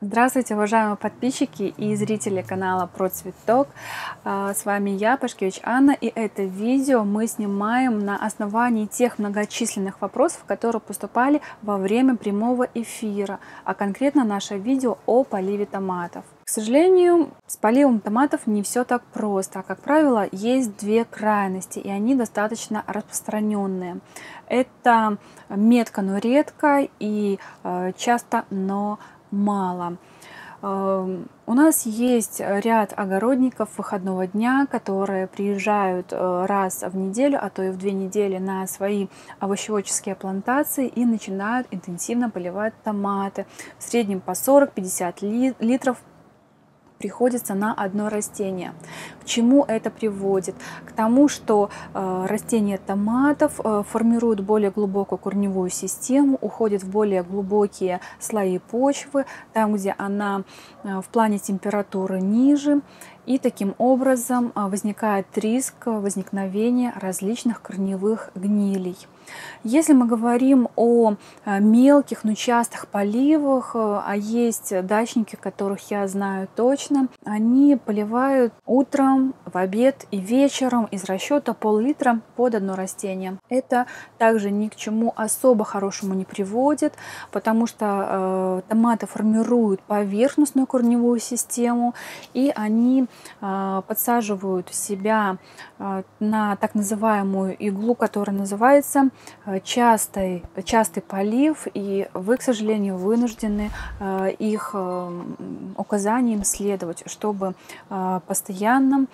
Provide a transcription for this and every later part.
Здравствуйте, уважаемые подписчики и зрители канала ProCветок. С вами я, Пашкевич Анна, и это видео мы снимаем на основании тех многочисленных вопросов, которые поступали во время прямого эфира, а конкретно наше видео о поливе томатов. К сожалению, с поливом томатов не все так просто. Как правило, есть две крайности, и они достаточно распространенные. Это метко, но редко, и часто, но мало. У нас есть ряд огородников выходного дня, которые приезжают раз в неделю, а то и в 2 недели на свои овощеводческие плантации и начинают интенсивно поливать томаты. В среднем по 40-50 литров приходится на одно растение. К чему это приводит? К тому, что растения томатов формируют более глубокую корневую систему, уходят в более глубокие слои почвы, там, где она в плане температуры ниже, и таким образом возникает риск возникновения различных корневых гнилей. Если мы говорим о мелких, но частых поливах, а есть дачники, которых я знаю точно, они поливают утром, в обед и вечером из расчета пол-литра под одно растение. Это также ни к чему особо хорошему не приводит, потому что томаты формируют поверхностную корневую систему, и они подсаживают себя на так называемую иглу, которая называется частый полив, и вы, к сожалению, вынуждены их указаниям следовать, чтобы постоянно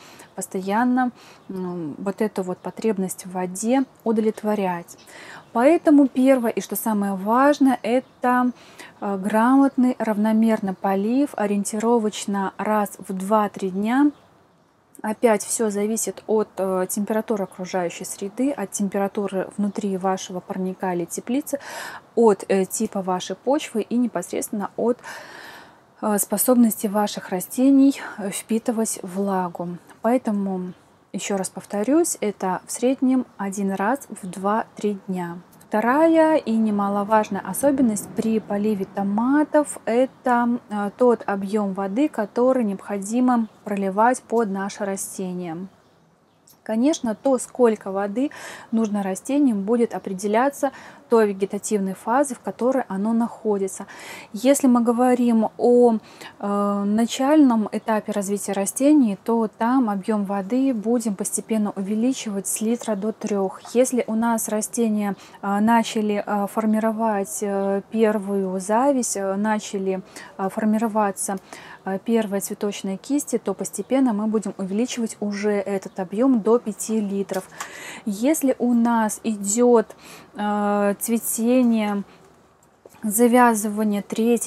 вот эту вот потребность в воде удовлетворять. Поэтому первое, и что самое важное, это грамотный равномерный полив, ориентировочно раз в 2-3 дня. Опять все зависит от температуры окружающей среды, от температуры внутри вашего парника или теплицы, от типа вашей почвы и непосредственно от способности ваших растений впитывать влагу. Поэтому, еще раз повторюсь, это в среднем 1 раз в 2-3 дня. Вторая и немаловажная особенность при поливе томатов – это тот объем воды, который необходимо проливать под наше растение. Конечно, то, сколько воды нужно растениям, будет определяться той вегетативной фазы, в которой оно находится. Если мы говорим о начальном этапе развития растений, то там объем воды будем постепенно увеличивать с литра до 3. Если у нас растения начали формировать первую зависть, начали формироваться первые цветочные кисти, то постепенно мы будем увеличивать уже этот объем до 5 литров. Если у нас идет цветение, завязывание 3,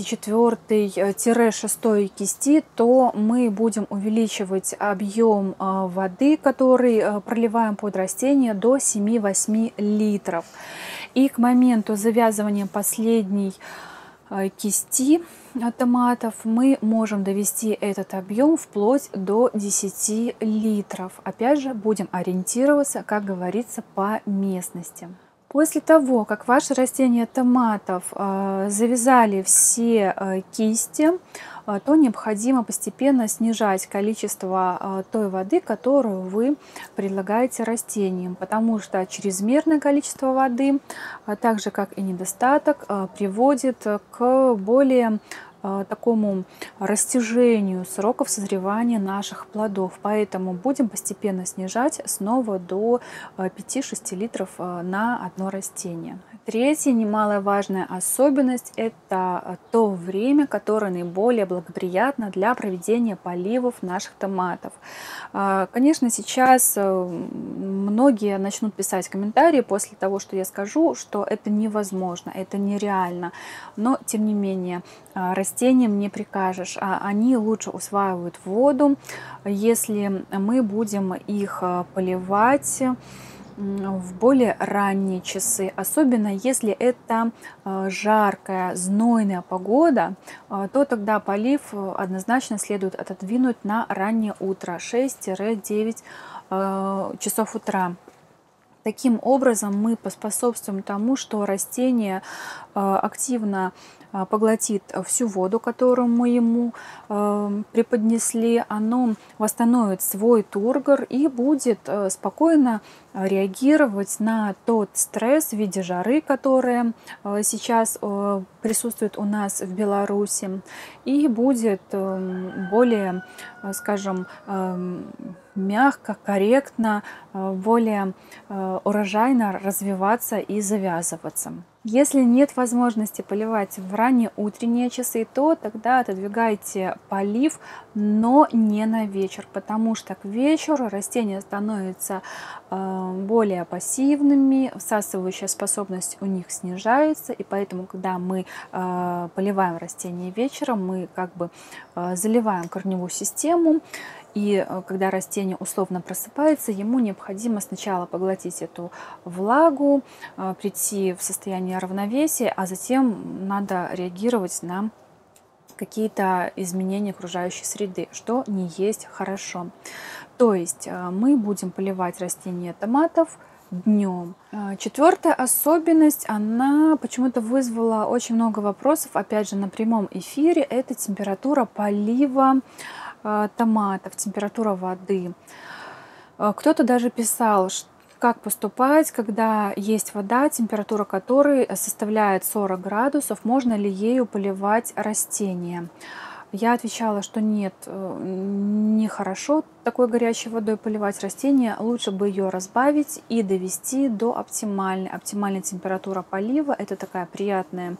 4, 6 кисти, то мы будем увеличивать объем воды, который проливаем под растение, до 7-8 литров. И к моменту завязывания последней кисти томатов мы можем довести этот объем вплоть до 10 литров. Опять же, будем ориентироваться, как говорится, по местности. После того, как ваши растения томатов завязали все кисти, то необходимо постепенно снижать количество той воды, которую вы предлагаете растениям, потому что чрезмерное количество воды, так же как и недостаток, приводит к более такому растяжению сроков созревания наших плодов. Поэтому будем постепенно снижать снова до 5-6 литров на одно растение. Третья немаловажная особенность – это то время, которое наиболее благоприятно для проведения поливов наших томатов. Конечно, сейчас многие начнут писать комментарии после того, что я скажу, что это невозможно, это нереально. Но, тем не менее, растениям не прикажешь, они лучше усваивают воду, если мы будем их поливать в более ранние часы, особенно если это жаркая, знойная погода, то тогда полив однозначно следует отодвинуть на раннее утро, 6-9 часов утра. Таким образом мы поспособствуем тому, что растения активно поглотит всю воду, которую мы ему преподнесли, оно восстановит свой тургор и будет спокойно реагировать на тот стресс в виде жары, которая сейчас присутствует у нас в Беларуси, и будет более, скажем, мягко, корректно, более урожайно развиваться и завязываться. Если нет возможности поливать в ранние утренние часы, то тогда отодвигайте полив, но не на вечер, потому что к вечеру растения становятся более пассивными, всасывающая способность у них снижается, и поэтому, когда мы поливаем растения вечером, мы как бы заливаем корневую систему. И когда растение условно просыпается, ему необходимо сначала поглотить эту влагу, прийти в состояние равновесия, а затем надо реагировать на какие-то изменения окружающей среды, что не есть хорошо. То есть мы будем поливать растения томатов днем. Четвертая особенность, она почему-то вызвала очень много вопросов, опять же, на прямом эфире, это температура полива томатов, температура воды. Кто-то даже писал, как поступать, когда есть вода, температура которой составляет 40 градусов, можно ли ею поливать растения. Я отвечала, что нет, нехорошо такой горячей водой поливать растения, лучше бы ее разбавить и довести до оптимальной. Оптимальная температура полива – это такая приятная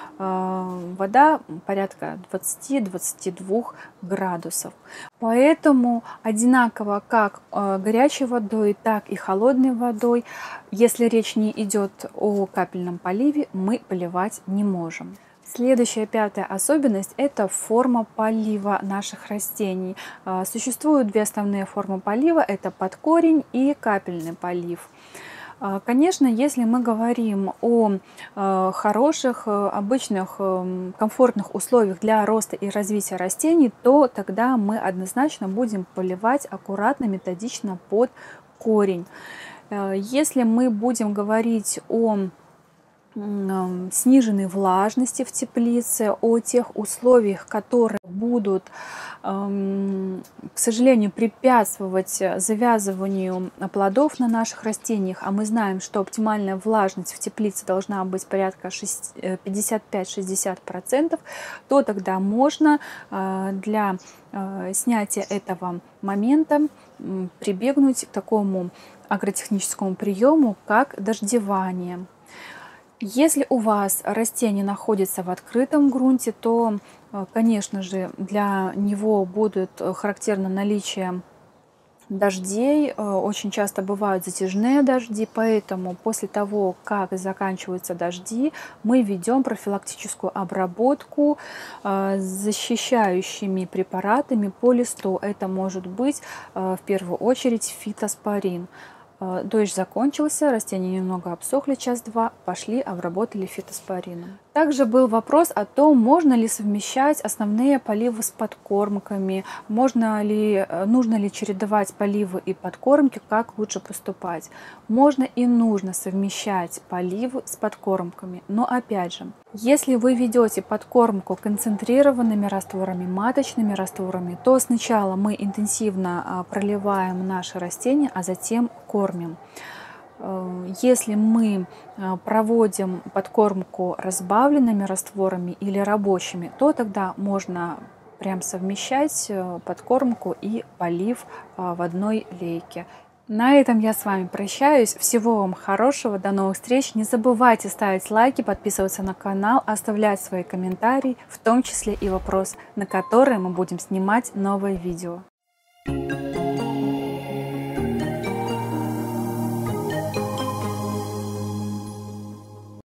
вода, порядка 20-22 градусов. Поэтому одинаково как горячей водой, так и холодной водой, если речь не идет о капельном поливе, мы поливать не можем. Следующая, пятая особенность – это форма полива наших растений. Существуют две основные формы полива – это под корень и капельный полив. Конечно, если мы говорим о хороших, обычных, комфортных условиях для роста и развития растений, то тогда мы однозначно будем поливать аккуратно, методично под корень. Если мы будем говорить о сниженной влажности в теплице, о тех условиях, которые будут, к сожалению, препятствовать завязыванию плодов на наших растениях, а мы знаем, что оптимальная влажность в теплице должна быть порядка 55-60%, то тогда можно для снятия этого момента прибегнуть к такому агротехническому приему, как дождевание. Если у вас растение находится в открытом грунте, то, конечно же, для него будет характерно наличие дождей. Очень часто бывают затяжные дожди, поэтому после того, как заканчиваются дожди, мы ведем профилактическую обработку защищающими препаратами по листу. Это может быть в первую очередь фитоспорин. Дождь закончился, растения немного обсохли, час-два, пошли, обработали фитоспорином. Также был вопрос о том, можно ли совмещать основные поливы с подкормками, нужно ли чередовать поливы и подкормки, как лучше поступать. Можно и нужно совмещать поливы с подкормками, но опять же, если вы ведете подкормку концентрированными растворами, маточными растворами, то сначала мы интенсивно проливаем наши растения, а затем кормим. Если мы проводим подкормку разбавленными растворами или рабочими, то тогда можно прям совмещать подкормку и полив в одной лейке. На этом я с вами прощаюсь. Всего вам хорошего, до новых встреч. Не забывайте ставить лайки, подписываться на канал, оставлять свои комментарии, в том числе и вопрос, на который мы будем снимать новое видео.